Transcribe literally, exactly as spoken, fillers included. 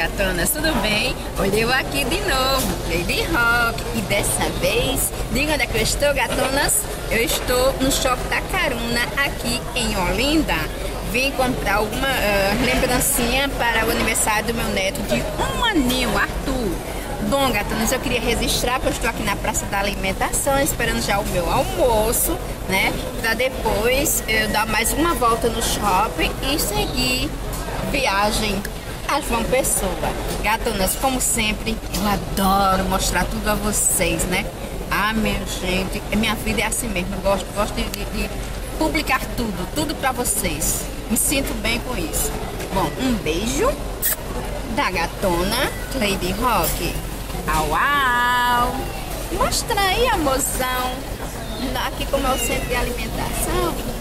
gatonas, tudo bem? Olha eu aqui de novo, Lady Rock. E dessa vez, diga onde é que eu estou, gatonas? Eu estou no Shopping Tacaruna, aqui em Olinda. Vim comprar alguma uh, lembrancinha para o aniversário do meu neto de um aninho, Arthur. Bom, gatonas, eu queria registrar que eu estou aqui na Praça da Alimentação, esperando já o meu almoço, né? Para depois eu dar mais uma volta no shopping e seguir viagem a João Pessoa. Gatonas, como sempre, eu adoro mostrar tudo a vocês, né? Ah, minha gente, minha vida é assim mesmo, eu gosto, gosto de, de, de publicar tudo, tudo para vocês. Me sinto bem com isso. Bom, um beijo da gatona Lady Rock. Au, au! Mostra aí, amorzão. Aqui como é o centro de alimentação.